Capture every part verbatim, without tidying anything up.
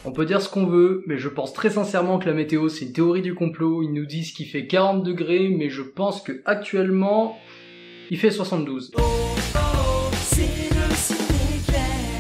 On peut dire ce qu'on veut, mais je pense très sincèrement que la météo c'est une théorie du complot. Ils nous disent qu'il fait quarante degrés, mais je pense que actuellement il fait soixante-douze. Oh, oh, c'est le ciné-clair.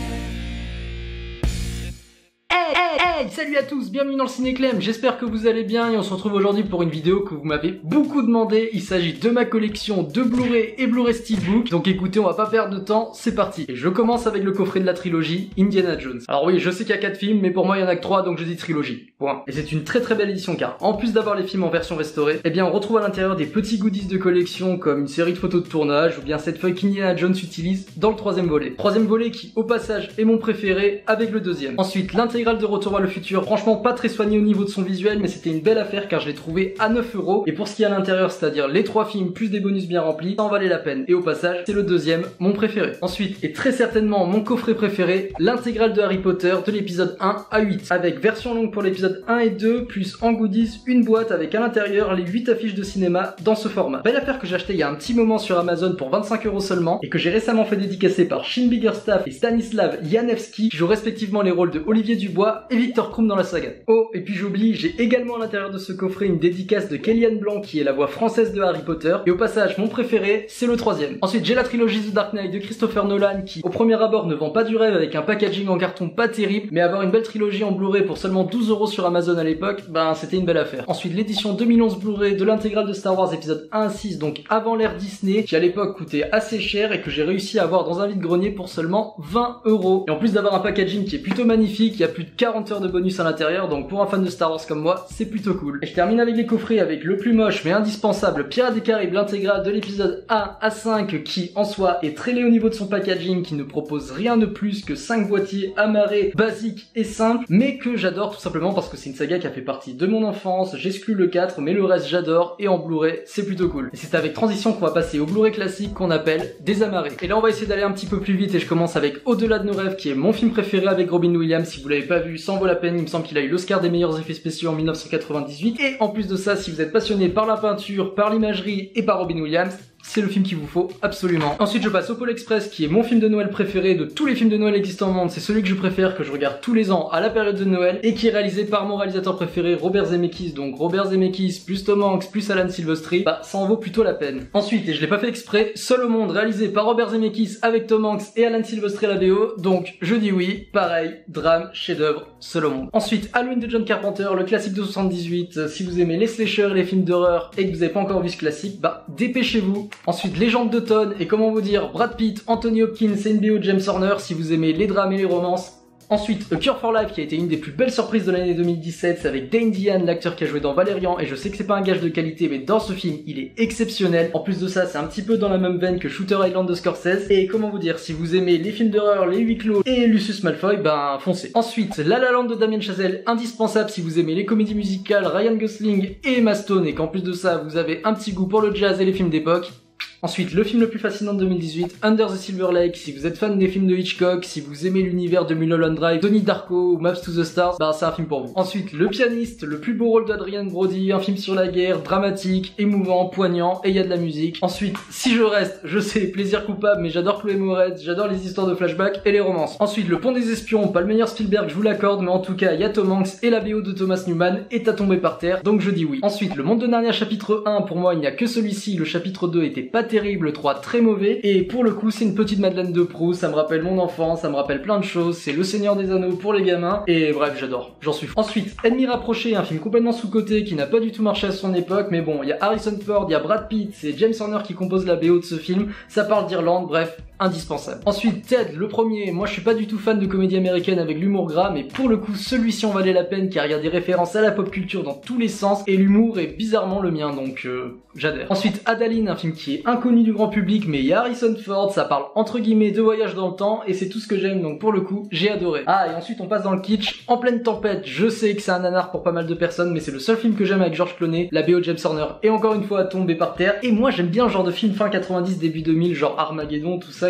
Hey, hey, hey, salut à tous, bienvenue dans le Ciné-Clem, j'espère que vous allez bien et on se retrouve aujourd'hui pour une vidéo que vous m'avez beaucoup demandé. Il s'agit de ma collection de Blu-ray et Blu-ray Steelbook, donc écoutez, on va pas perdre de temps, c'est parti. Et je commence avec le coffret de la trilogie Indiana Jones. Alors oui, je sais qu'il y a quatre films, mais pour moi il y en a que trois, donc je dis trilogie, point. Et c'est une très très belle édition car en plus d'avoir les films en version restaurée, eh bien on retrouve à l'intérieur des petits goodies de collection comme une série de photos de tournage ou bien cette feuille qu'Indiana Jones utilise dans le troisième volet. Troisième volet qui au passage est mon préféré avec le deuxième. Ensuite l'intégrale de Retour vers le futur, franchement pas très soigné au niveau de son visuel, mais c'était une belle affaire car je l'ai trouvé à neuf euros. Et pour ce qui est à l'intérieur, c'est-à-dire les trois films plus des bonus bien remplis, ça en valait la peine. Et au passage, c'est le deuxième, mon préféré. Ensuite, et très certainement mon coffret préféré, l'intégrale de Harry Potter de l'épisode un à huit, avec version longue pour l'épisode un et deux, plus en goodies une boîte avec à l'intérieur les huit affiches de cinéma dans ce format. Belle affaire que j'ai acheté il y a un petit moment sur Amazon pour vingt-cinq euros seulement, et que j'ai récemment fait dédicacer par Shin Biggerstaff et Stanislav Janevski, qui jouent respectivement les rôles de Olivier Dubois et Victor Krum dans la saga. Oh, et puis j'oublie, j'ai également à l'intérieur de ce coffret une dédicace de Kellyanne Blanc qui est la voix française de Harry Potter. Et au passage, mon préféré, c'est le troisième. Ensuite, j'ai la trilogie The Dark Knight de Christopher Nolan qui, au premier abord, ne vend pas du rêve avec un packaging en carton pas terrible, mais avoir une belle trilogie en Blu-ray pour seulement douze euros sur Amazon à l'époque, ben c'était une belle affaire. Ensuite, l'édition deux mille onze Blu-ray de l'intégrale de Star Wars épisode un à six, donc avant l'ère Disney, qui à l'époque coûtait assez cher et que j'ai réussi à avoir dans un vide-grenier pour seulement vingt euros. Et en plus d'avoir un packaging qui est plutôt magnifique, il y a plus de quarante heures de bonus à l'intérieur, donc pour un fan de Star Wars comme moi, c'est plutôt cool. Et je termine avec les coffrets avec le plus moche mais indispensable Pirates des Caraïbes, l'intégrale de l'épisode un à cinq qui en soi est très laid au niveau de son packaging, qui ne propose rien de plus que cinq boîtiers amarrés, basiques et simples, mais que j'adore tout simplement parce que c'est une saga qui a fait partie de mon enfance. J'exclus le quatre, mais le reste j'adore, et en Blu-ray c'est plutôt cool. Et c'est avec transition qu'on va passer au Blu-ray classique qu'on appelle Désamarré. Et là on va essayer d'aller un petit peu plus vite et je commence avec Au-delà de nos rêves qui est mon film préféré avec Robin Williams. Si vous l'avez pas vu, ça en vaut la peine, il me semble qu'il a eu l'Oscar des meilleurs effets spéciaux en mille neuf cent quatre-vingt-dix-huit. Et en plus de ça, si vous êtes passionné par la peinture, par l'imagerie et par Robin Williams, c'est le film qu'il vous faut absolument. Ensuite je passe au Pôle Express qui est mon film de Noël préféré de tous les films de Noël existants au monde. C'est celui que je préfère, que je regarde tous les ans à la période de Noël et qui est réalisé par mon réalisateur préféré Robert Zemeckis. Donc Robert Zemeckis plus Tom Hanks plus Alan Silvestri, bah ça en vaut plutôt la peine. Ensuite, et je l'ai pas fait exprès, Seul au monde réalisé par Robert Zemeckis avec Tom Hanks et Alan Silvestri à la B O. Donc je dis oui, pareil, drame, chef-d'œuvre, Seul au monde. Ensuite Halloween de John Carpenter, le classique de soixante-dix-huit. Si vous aimez les slashers et les films d'horreur et que vous avez pas encore vu ce classique, bah dépêchez-vous. Ensuite Légende d'automne et comment vous dire Brad Pitt, Anthony Hopkins et N B O James Horner si vous aimez les drames et les romances. Ensuite, A Cure for Life qui a été une des plus belles surprises de l'année deux mille dix-sept, c'est avec Dane DeHaan, l'acteur qui a joué dans Valérian, et je sais que c'est pas un gage de qualité, mais dans ce film, il est exceptionnel. En plus de ça, c'est un petit peu dans la même veine que Shooter Island de Scorsese, et comment vous dire, si vous aimez les films d'horreur, les huis clos et Lucius Malfoy, ben foncez. Ensuite, La La Land de Damien Chazelle, indispensable si vous aimez les comédies musicales, Ryan Gosling et Emma Stone, et qu'en plus de ça, vous avez un petit goût pour le jazz et les films d'époque. Ensuite, le film le plus fascinant de deux mille dix-huit, Under the Silver Lake. Si vous êtes fan des films de Hitchcock, si vous aimez l'univers de Mulholland Drive, Donnie Darko ou Maps to the Stars, bah c'est un film pour vous. Ensuite, Le Pianiste, le plus beau rôle d'Adrian Brody, un film sur la guerre, dramatique, émouvant, poignant, et il y a de la musique. Ensuite, si je reste, je sais, plaisir coupable, mais j'adore Chloé Moretz, j'adore les histoires de flashback et les romances. Ensuite, Le Pont des Espions, pas le meilleur Spielberg, je vous l'accorde, mais en tout cas, il y a Tom Hanks et la B O de Thomas Newman est à tomber par terre, donc je dis oui. Ensuite, Le Monde de Narnia chapitre un, pour moi, il n'y a que celui-ci, le chapitre deux était pas terrible, le trois très mauvais, et pour le coup c'est une petite Madeleine de Proust, ça me rappelle mon enfance, ça me rappelle plein de choses, c'est Le Seigneur des Anneaux pour les gamins, et bref j'adore, j'en suis fou. Ensuite, Ennemi rapproché, un film complètement sous-coté qui n'a pas du tout marché à son époque, mais bon, il y a Harrison Ford, il y a Brad Pitt, c'est James Horner qui compose la B O de ce film, ça parle d'Irlande, bref, indispensable. Ensuite, Ted, le premier, moi je suis pas du tout fan de comédie américaine avec l'humour gras, mais pour le coup celui-ci en valait la peine car il y a des références à la pop culture dans tous les sens, et l'humour est bizarrement le mien, donc euh, j'adhère. Ensuite, Adaline, un film qui est inconnu du grand public, mais il y a Harrison Ford, ça parle entre guillemets de voyage dans le temps, et c'est tout ce que j'aime, donc pour le coup, j'ai adoré. Ah, et ensuite on passe dans le kitsch, En pleine tempête, je sais que c'est un nanar pour pas mal de personnes, mais c'est le seul film que j'aime avec George Clooney, la B O de James Horner, et encore une fois tombé par terre, et moi j'aime bien ce genre de film fin quatre-vingt-dix, début deux mille, genre Armageddon, tout ça,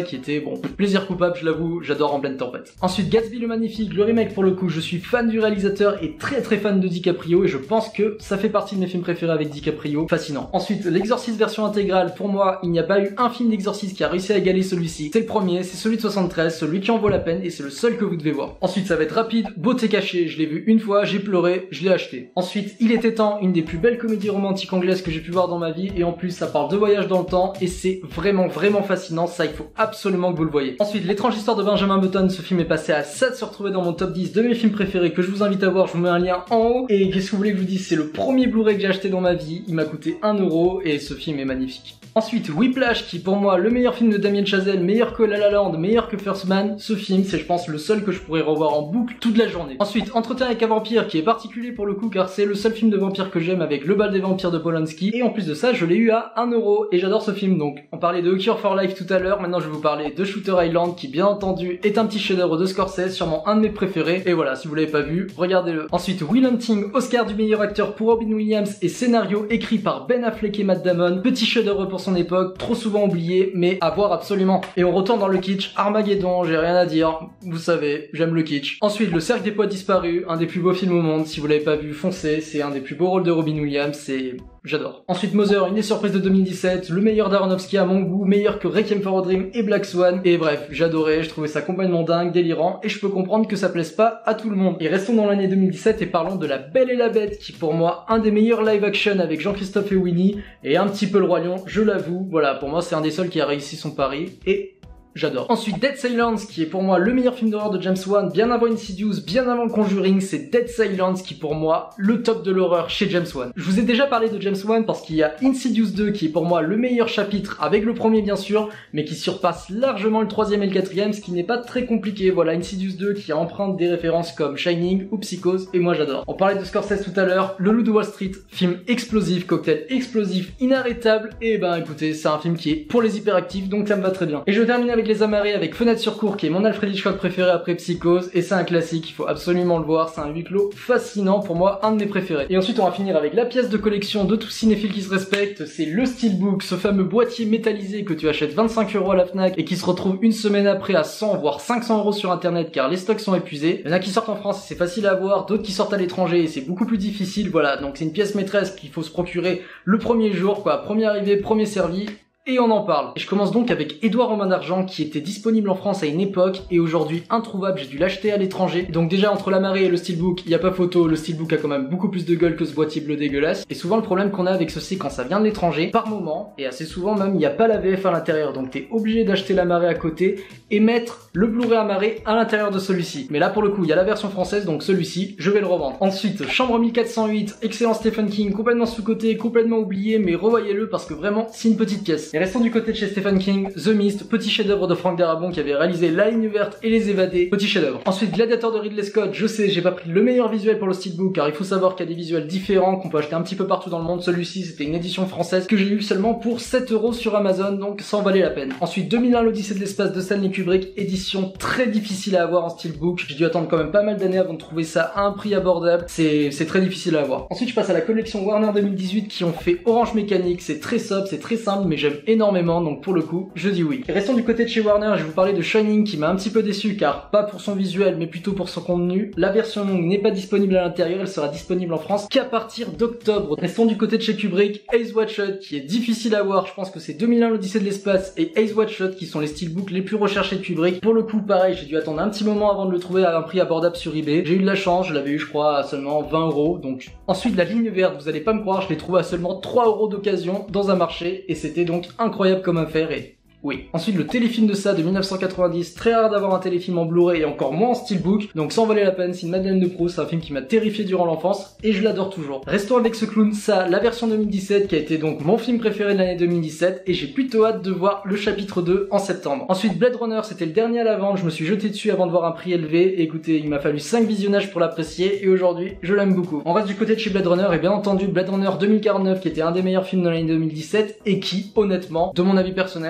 qui était, bon, plaisir coupable, je l'avoue, j'adore En pleine tempête. Ensuite, Gatsby le Magnifique, le remake pour le coup, je suis fan du réalisateur et très très fan de DiCaprio et je pense que ça fait partie de mes films préférés avec DiCaprio, fascinant. Ensuite, L'Exorciste version intégrale, pour moi, il n'y a pas eu un film d'Exorciste qui a réussi à égaler celui-ci. C'est le premier, c'est celui de soixante-treize, celui qui en vaut la peine et c'est le seul que vous devez voir. Ensuite, ça va être rapide, Beauté cachée, je l'ai vu une fois, j'ai pleuré, je l'ai acheté. Ensuite, Il était temps, une des plus belles comédies romantiques anglaises que j'ai pu voir dans ma vie et en plus ça parle de voyage dans le temps et c'est vraiment vraiment fascinant, ça il faut absolument que vous le voyez. Ensuite, L'étrange histoire de Benjamin Button, ce film est passé à ça de se retrouver dans mon top dix de mes films préférés que je vous invite à voir, je vous mets un lien en haut. Et qu'est-ce que vous voulez que je vous dise, c'est le premier Blu-ray que j'ai acheté dans ma vie, il m'a coûté un euro et ce film est magnifique. Ensuite, Whiplash, qui pour moi le meilleur film de Damien Chazelle, meilleur que La La Land, meilleur que First Man. Ce film, c'est je pense le seul que je pourrais revoir en boucle toute la journée. Ensuite, Entretien avec un vampire, qui est particulier pour le coup car c'est le seul film de vampire que j'aime avec Le bal des vampires de Polanski. Et en plus de ça, je l'ai eu à un euro et j'adore ce film. Donc, on parlait de Cure for Life tout à l'heure, maintenant je vais vous parler de Shooter Island, qui bien entendu est un petit chef-d'œuvre de Scorsese, sûrement un de mes préférés. Et voilà, si vous l'avez pas vu, regardez-le. Ensuite, Will Hunting, Oscar du meilleur acteur pour Robin Williams et scénario écrit par Ben Affleck et Matt Damon. Petit chef-d'œuvre pour son époque, trop souvent oublié, mais à voir absolument. Et on retourne dans le kitsch, Armageddon, j'ai rien à dire, vous savez, j'aime le kitsch. Ensuite, Le Cercle des Poètes Disparus, un des plus beaux films au monde, si vous l'avez pas vu, foncez, c'est un des plus beaux rôles de Robin Williams, c'est... j'adore. Ensuite, Mother, une des surprises de deux mille dix-sept, le meilleur d'Aronofsky à mon goût, meilleur que Requiem for a Dream et Black Swan, et bref, j'adorais, je trouvais ça complètement dingue, délirant, et je peux comprendre que ça plaise pas à tout le monde. Et restons dans l'année deux mille dix-sept et parlons de La Belle et la Bête, qui pour moi, un des meilleurs live action avec Jean-Christophe et Winnie, et un petit peu Le Roi Lion, je l'avoue, voilà, pour moi c'est un des seuls qui a réussi son pari, et... j'adore. Ensuite, Dead Silence, qui est pour moi le meilleur film d'horreur de James Wan, bien avant Insidious, bien avant le Conjuring, c'est Dead Silence qui est pour moi le top de l'horreur chez James Wan. Je vous ai déjà parlé de James Wan parce qu'il y a Insidious deux qui est pour moi le meilleur chapitre, avec le premier bien sûr, mais qui surpasse largement le troisième et le quatrième, ce qui n'est pas très compliqué. Voilà, Insidious deux qui emprunte des références comme Shining ou Psychose, et moi j'adore. On parlait de Scorsese tout à l'heure, Le Loup de Wall Street, film explosif, cocktail explosif, inarrêtable, et ben écoutez, c'est un film qui est pour les hyperactifs, donc ça me va très bien. Et je termine avec Les Amarrés, avec Fenêtre sur cour, qui est mon Alfred Hitchcock préféré après Psychose, et c'est un classique, il faut absolument le voir, c'est un huis clos fascinant, pour moi un de mes préférés. Et ensuite on va finir avec la pièce de collection de tout cinéphile qui se respecte, c'est le Steelbook, ce fameux boîtier métallisé que tu achètes vingt-cinq euros à la Fnac et qui se retrouve une semaine après à cent voire cinq cents euros sur internet car les stocks sont épuisés. Il y en a qui sortent en France et c'est facile à avoir, d'autres qui sortent à l'étranger et c'est beaucoup plus difficile, voilà, donc c'est une pièce maîtresse qu'il faut se procurer le premier jour, quoi, premier arrivé, premier servi. Et on en parle. Et je commence donc avec Édouard Romain d'Argent qui était disponible en France à une époque et aujourd'hui introuvable, j'ai dû l'acheter à l'étranger. Donc déjà entre La Marée et le Steelbook, il y a pas photo, le Steelbook a quand même beaucoup plus de gueule que ce boîtier bleu dégueulasse. Et souvent le problème qu'on a avec ceci quand ça vient de l'étranger, par moment, et assez souvent même, il n'y a pas la V F à l'intérieur, donc t'es obligé d'acheter La Marée à côté et mettre le Blu-ray Amaré à l'intérieur de celui-ci. Mais là pour le coup, il y a la version française, donc celui-ci, je vais le revendre. Ensuite, Chambre mille quatre cent huit, excellent Stephen King, complètement sous-coté, complètement oublié, mais revoyez-le parce que vraiment, c'est une petite pièce. Et restons du côté de chez Stephen King, The Mist, petit chef-d'œuvre de Frank Darabont qui avait réalisé La Ligne verte et Les Évadés, petit chef-d'œuvre. Ensuite, Gladiator de Ridley Scott, je sais, j'ai pas pris le meilleur visuel pour le Steelbook car il faut savoir qu'il y a des visuels différents qu'on peut acheter un petit peu partout dans le monde. Celui-ci, c'était une édition française que j'ai eu seulement pour sept euros sur Amazon, donc ça en valait la peine. Ensuite, deux mille un, l'Odyssée de l'espace de Stanley Kubrick, édition très difficile à avoir en Steelbook. J'ai dû attendre quand même pas mal d'années avant de trouver ça à un prix abordable. C'est c'est très difficile à avoir. Ensuite, je passe à la collection Warner deux mille dix-huit qui ont fait Orange Mécanique. C'est très sobre, c'est très simple, mais j'aime énormément, donc pour le coup, je dis oui. Et restons du côté de chez Warner, je vais vous parler de Shining qui m'a un petit peu déçu car pas pour son visuel mais plutôt pour son contenu. La version longue n'est pas disponible à l'intérieur, elle sera disponible en France qu'à partir d'octobre. Restons du côté de chez Kubrick, Eyes Wide Shut qui est difficile à voir, je pense que c'est deux mille un, l'Odyssée de l'espace et Eyes Wide Shut qui sont les steelbooks les plus recherchés de Kubrick. Pour le coup pareil, j'ai dû attendre un petit moment avant de le trouver à un prix abordable sur eBay. J'ai eu de la chance, je l'avais eu je crois à seulement vingt euros, donc ensuite La Ligne verte, vous allez pas me croire, je l'ai trouvé à seulement trois euros d'occasion dans un marché et c'était donc incroyable comme affaire et oui. Ensuite, le téléfilm de ça de mille neuf cent quatre-vingt-dix, très rare d'avoir un téléfilm en Blu-ray et encore moins en Steelbook, donc ça en valait la peine, c'est une Madeleine de Proust, c'est un film qui m'a terrifié durant l'enfance et je l'adore toujours. Restons avec ce clown, ça, la version deux mille dix-sept qui a été donc mon film préféré de l'année deux mille dix-sept et j'ai plutôt hâte de voir le chapitre deux en septembre. Ensuite, Blade Runner, c'était le dernier à la vente, je me suis jeté dessus avant de voir un prix élevé et écoutez, il m'a fallu cinq visionnages pour l'apprécier et aujourd'hui, je l'aime beaucoup. On reste du côté de chez Blade Runner et bien entendu Blade Runner deux mille quarante-neuf qui était un des meilleurs films de l'année deux mille dix-sept et qui, honnêtement, de mon avis personnel, surpasse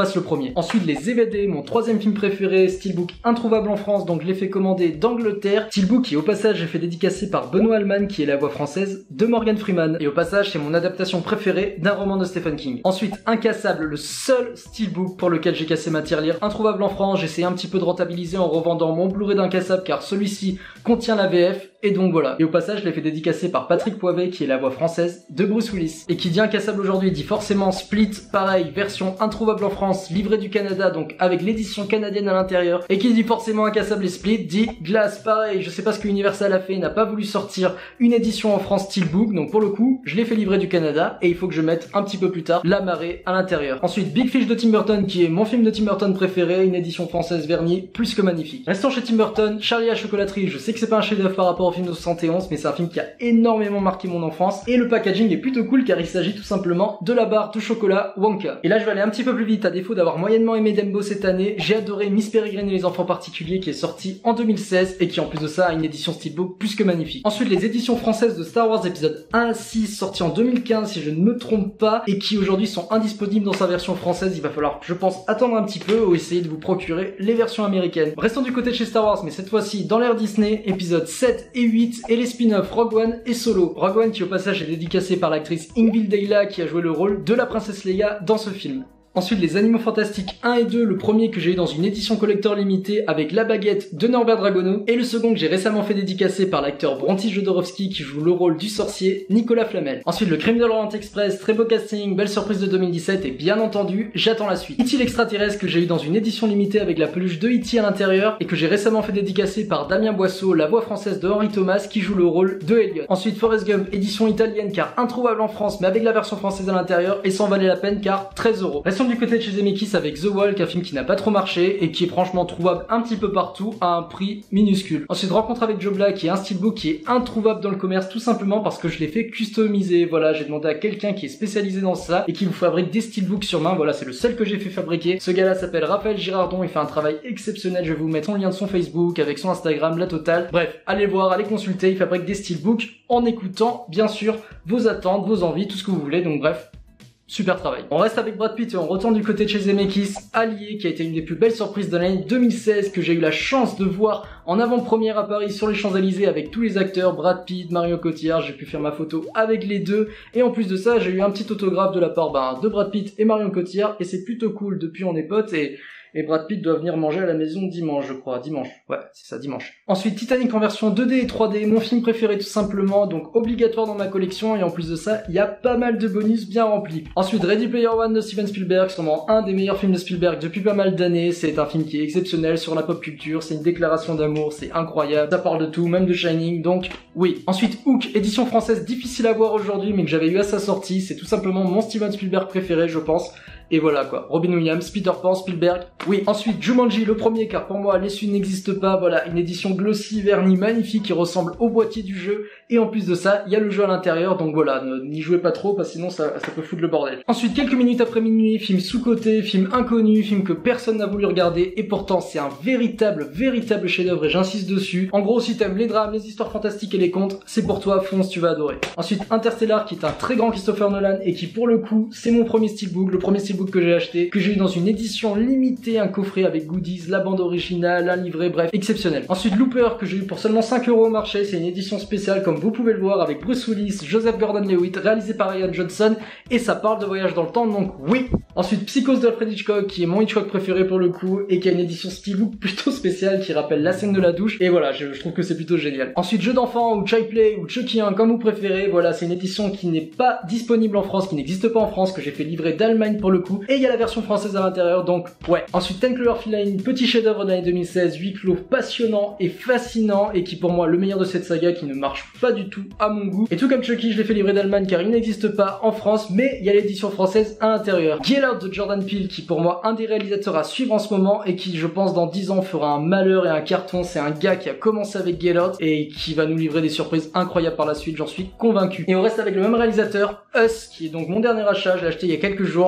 passe le premier. Ensuite les Évadés, mon troisième film préféré, Steelbook introuvable en France, donc je l'ai fait commander d'Angleterre. Steelbook qui au passage j'ai fait dédicacer par Benoît Alman qui est la voix française de Morgan Freeman. Et au passage c'est mon adaptation préférée d'un roman de Stephen King. Ensuite Incassable, le seul Steelbook pour lequel j'ai cassé ma tirelire, introuvable en France, j'ai essayé un petit peu de rentabiliser en revendant mon Blu-ray d'Incassable car celui-ci contient la V F. Et donc voilà. Et au passage, je l'ai fait dédicacer par Patrick Poivet, qui est la voix française de Bruce Willis. Et qui dit Incassable aujourd'hui, dit forcément Split, pareil, version introuvable en France, livrée du Canada, donc avec l'édition canadienne à l'intérieur. Et qui dit forcément Incassable et Split, dit Glass, pareil, je sais pas ce que Universal a fait, il n'a pas voulu sortir une édition en France Steelbook, donc pour le coup, je l'ai fait livrer du Canada, et il faut que je mette un petit peu plus tard La Marée à l'intérieur. Ensuite, Big Fish de Tim Burton, qui est mon film de Tim Burton préféré, une édition française vernie, plus que magnifique. Restons chez Tim Burton, Charlie à la chocolaterie, je sais que c'est pas un chef-d'œuvre par rapport au film de soixante et onze, mais c'est un film qui a énormément marqué mon enfance, et le packaging est plutôt cool car il s'agit tout simplement de la barre de chocolat Wonka. Et là je vais aller un petit peu plus vite, à défaut d'avoir moyennement aimé Dumbo cette année, j'ai adoré Miss Peregrine et les enfants particuliers qui est sorti en deux mille seize et qui en plus de ça a une édition Steelbook plus que magnifique. Ensuite les éditions françaises de Star Wars épisode un à six sorties en deux mille quinze si je ne me trompe pas, et qui aujourd'hui sont indisponibles dans sa version française, il va falloir je pense attendre un petit peu ou essayer de vous procurer les versions américaines. Restons du côté de chez Star Wars, mais cette fois-ci dans l'ère Disney, épisodes sept et huit et les spin-offs Rogue One et Solo. Rogue One qui au passage est dédicacé par l'actrice Ingvild Deila qui a joué le rôle de la princesse Leia dans ce film. Ensuite les Animaux Fantastiques un et deux, le premier que j'ai eu dans une édition collector limitée avec La Baguette de Norbert Dragono, et le second que j'ai récemment fait dédicacer par l'acteur Bronty Jodorowsky qui joue le rôle du sorcier Nicolas Flamel. Ensuite le Crime de l'Orient Express, très beau casting, belle surprise de deux mille dix-sept et bien entendu j'attends la suite. E T l'extraterrestre que j'ai eu dans une édition limitée avec la peluche de E T à l'intérieur et que j'ai récemment fait dédicacer par Damien Boisseau, la voix française de Henry Thomas qui joue le rôle de Elliot. Ensuite Forrest Gump, édition italienne car introuvable en France mais avec la version française à l'intérieur et ça en valait la peine car treize euros. Restons du côté de chez Zemeckis avec The Walk, un film qui n'a pas trop marché et qui est franchement trouvable un petit peu partout à un prix minuscule. Ensuite Rencontre avec Joe Black qui est un steelbook qui est introuvable dans le commerce tout simplement parce que je l'ai fait customiser. Voilà, j'ai demandé à quelqu'un qui est spécialisé dans ça et qui vous fabrique des steelbooks sur main. Voilà, c'est le seul que j'ai fait fabriquer. Ce gars-là s'appelle Raphaël Girardon, il fait un travail exceptionnel. Je vais vous mettre son lien de son Facebook avec son Instagram, la totale. Bref, allez voir, allez consulter, il fabrique des steelbooks en écoutant bien sûr vos attentes, vos envies, tout ce que vous voulez. Donc bref, super travail. On reste avec Brad Pitt et on retourne du côté de chez Zemeckis, Allié, qui a été une des plus belles surprises de l'année deux mille seize, que j'ai eu la chance de voir en avant-première à Paris sur les Champs-Élysées avec tous les acteurs, Brad Pitt, Marion Cotillard, j'ai pu faire ma photo avec les deux, et en plus de ça, j'ai eu un petit autographe de la part ben, de Brad Pitt et Marion Cotillard, et c'est plutôt cool, depuis on est potes, et... Et Brad Pitt doit venir manger à la maison dimanche, je crois. Dimanche. Ouais, c'est ça, dimanche. Ensuite, Titanic en version deux D et trois D, mon film préféré tout simplement, donc obligatoire dans ma collection, et en plus de ça, il y a pas mal de bonus bien remplis. Ensuite, Ready Player One de Steven Spielberg, sûrement un des meilleurs films de Spielberg depuis pas mal d'années. C'est un film qui est exceptionnel sur la pop culture, c'est une déclaration d'amour, c'est incroyable, ça parle de tout, même de Shining, donc oui. Ensuite, Hook, édition française difficile à voir aujourd'hui, mais que j'avais eu à sa sortie, c'est tout simplement mon Steven Spielberg préféré, je pense. Et voilà quoi, Robin Williams, Peter Pan, Spielberg, oui. Ensuite Jumanji, le premier, car pour moi l'essuie n'existe pas, voilà, une édition glossy, vernie, magnifique qui ressemble au boîtier du jeu, et en plus de ça, il y a le jeu à l'intérieur, donc voilà, n'y jouez pas trop, parce que sinon ça, ça peut foutre le bordel. Ensuite, quelques minutes après minuit, film sous-coté, film inconnu, film que personne n'a voulu regarder, et pourtant c'est un véritable, véritable chef-d'œuvre, et j'insiste dessus. En gros, si t'aimes les drames, les histoires fantastiques et les contes, c'est pour toi, fonce, tu vas adorer. Ensuite, Interstellar, qui est un très grand Christopher Nolan, et qui pour le coup, c'est mon premier steelbook, le premier steelbook que j'ai acheté, que j'ai eu dans une édition limitée, un coffret avec goodies, la bande originale, un livret, bref, exceptionnel. Ensuite Looper, que j'ai eu pour seulement cinq euros au marché, c'est une édition spéciale comme vous pouvez le voir avec Bruce Willis, Joseph Gordon-Levitt, réalisé par Ryan Johnson, et ça parle de voyage dans le temps, donc oui. Ensuite Psychose d'Alfred Hitchcock, qui est mon Hitchcock préféré pour le coup, et qui a une édition steelbook plutôt spéciale qui rappelle la scène de la douche, et voilà, je, je trouve que c'est plutôt génial. Ensuite Jeux d'enfants, ou Child Play, ou Chucky un, comme vous préférez, voilà, c'est une édition qui n'est pas disponible en France, qui n'existe pas en France, que j'ai fait livrer d'Allemagne pour le coup, et il y a la version française à l'intérieur, donc ouais. Ensuite Ten Cloverfield Lane, petit chef-d'œuvre de l'année deux mille seize, huis clos passionnant et fascinant, et qui pour moi le meilleur de cette saga, qui ne marche pas du tout à mon goût. Et tout comme Chucky, je l'ai fait livrer d'Allemagne car il n'existe pas en France, mais il y a l'édition française à l'intérieur. Get Out de Jordan Peele, qui pour moi un des réalisateurs à suivre en ce moment, et qui je pense dans dix ans fera un malheur et un carton. C'est un gars qui a commencé avec Get Out et qui va nous livrer des surprises incroyables par la suite, j'en suis convaincu. Et on reste avec le même réalisateur, Us, qui est donc mon dernier achat, je l'ai acheté il y a quelques jours, et voilà,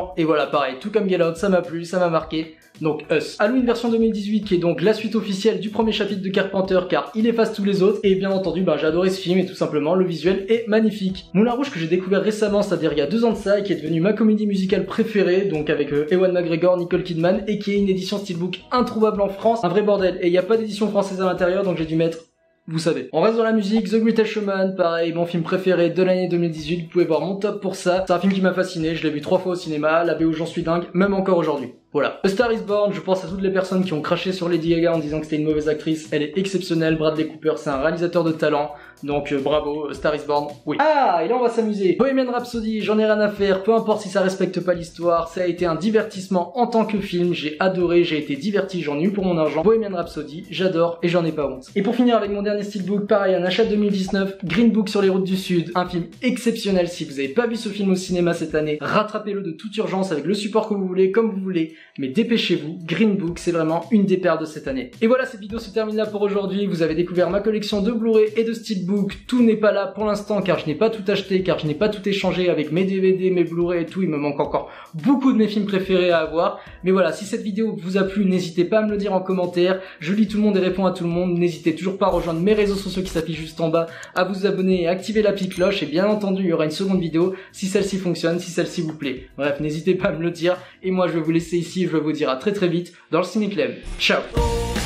voilà, pareil, tout comme Get Out, ça m'a plu, ça m'a marqué. Donc Us. Halloween version deux mille dix-huit qui est donc la suite officielle du premier chapitre de Carpenter car il efface tous les autres et bien entendu bah, j'ai adoré ce film et tout simplement le visuel est magnifique. Moulin Rouge que j'ai découvert récemment, c'est-à-dire il y a deux ans de ça et qui est devenu ma comédie musicale préférée donc avec euh, Ewan McGregor, Nicole Kidman et qui est une édition steelbook introuvable en France, un vrai bordel et il n'y a pas d'édition française à l'intérieur donc j'ai dû mettre... Vous savez. On reste dans la musique, The Greatest Showman, pareil, mon film préféré de l'année deux mille dix-huit, vous pouvez voir mon top pour ça. C'est un film qui m'a fasciné, je l'ai vu trois fois au cinéma, la B O j'en suis dingue, même encore aujourd'hui. Voilà. A Star is Born, je pense à toutes les personnes qui ont craché sur Lady Gaga en disant que c'était une mauvaise actrice, elle est exceptionnelle, Bradley Cooper c'est un réalisateur de talent, donc euh, bravo, A Star is Born, oui. Ah, et là on va s'amuser. Bohemian Rhapsody, j'en ai rien à faire, peu importe si ça respecte pas l'histoire, ça a été un divertissement en tant que film, j'ai adoré, j'ai été diverti, j'en ai eu pour mon argent. Bohemian Rhapsody, j'adore et j'en ai pas honte. Et pour finir avec mon dernier steelbook, pareil, un achat deux mille dix-neuf, Green Book sur les routes du Sud, un film exceptionnel, si vous avez pas vu ce film au cinéma cette année, rattrapez-le de toute urgence avec le support que vous voulez, comme vous voulez, mais dépêchez-vous, Green Book, c'est vraiment une des perles de cette année. Et voilà, cette vidéo se termine là pour aujourd'hui, vous avez découvert ma collection de Blu-ray et de steelbook, tout n'est pas là pour l'instant car je n'ai pas tout acheté, car je n'ai pas tout échangé avec mes D V D, mes Blu-ray et tout, il me manque encore beaucoup de mes films préférés à avoir, mais voilà, si cette vidéo vous a plu, n'hésitez pas à me le dire en commentaire, je lis tout le monde et réponds à tout le monde, n'hésitez toujours pas à rejoindre mes réseaux sociaux qui s'affichent juste en bas, à vous abonner et activer la petite cloche, et bien entendu il y aura une seconde vidéo si celle-ci fonctionne, si celle-ci vous plaît. Bref, n'hésitez pas à me le dire, et moi je vais vous laisser ici, je vais vous dire à très très vite dans le Ciné Clem. Ciao.